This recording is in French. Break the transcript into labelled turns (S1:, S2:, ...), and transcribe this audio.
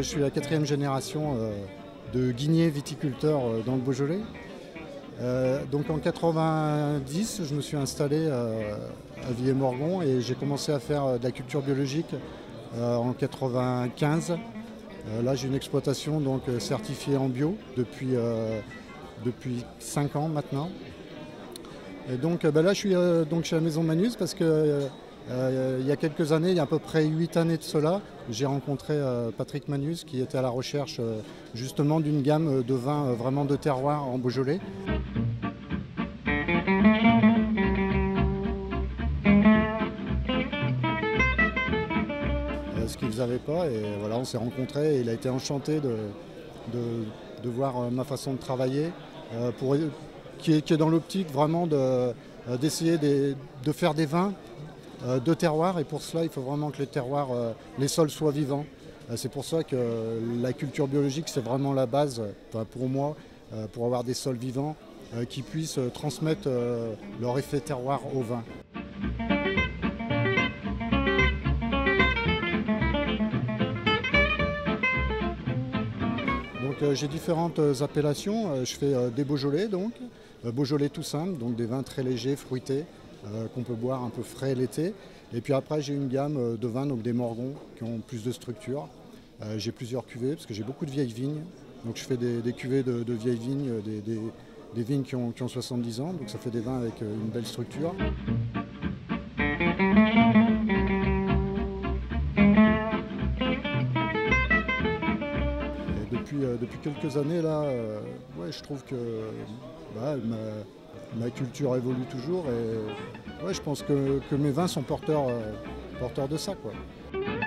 S1: je suis la 4e génération de guigniers viticulteurs dans le Beaujolais. Donc en 90, je me suis installé à Villiers-Morgon et j'ai commencé à faire de la culture biologique en 95. Là, j'ai une exploitation donc certifiée en bio depuis 5 ans maintenant. Et donc là, je suis donc chez la Maison Manus parce que il y a quelques années, il y a à peu près 8 années de cela, j'ai rencontré Patrick Manus qui était à la recherche justement d'une gamme de vins vraiment de terroir en Beaujolais. Ce qu'ils n'avaient pas, et voilà, on s'est rencontrés et il a été enchanté de voir ma façon de travailler qui est dans l'optique vraiment d'essayer de faire des vins de terroir, et pour cela il faut vraiment que les terroirs, les sols soient vivants. C'est pour ça que la culture biologique c'est vraiment la base, enfin, pour moi, pour avoir des sols vivants qui puissent transmettre leur effet terroir au vin. Donc j'ai différentes appellations. Je fais des Beaujolais, donc Beaujolais tout simple, donc des vins très légers, fruités, qu'on peut boire un peu frais l'été. Et puis après j'ai une gamme de vins, donc des Morgons, qui ont plus de structure. J'ai plusieurs cuvées, parce que j'ai beaucoup de vieilles vignes. Donc je fais des cuvées de vieilles vignes, des vignes qui ont 70 ans, donc ça fait des vins avec une belle structure. Depuis quelques années, là, ouais, je trouve que bah, ma culture évolue toujours et ouais, je pense que mes vins sont porteurs de ça, quoi.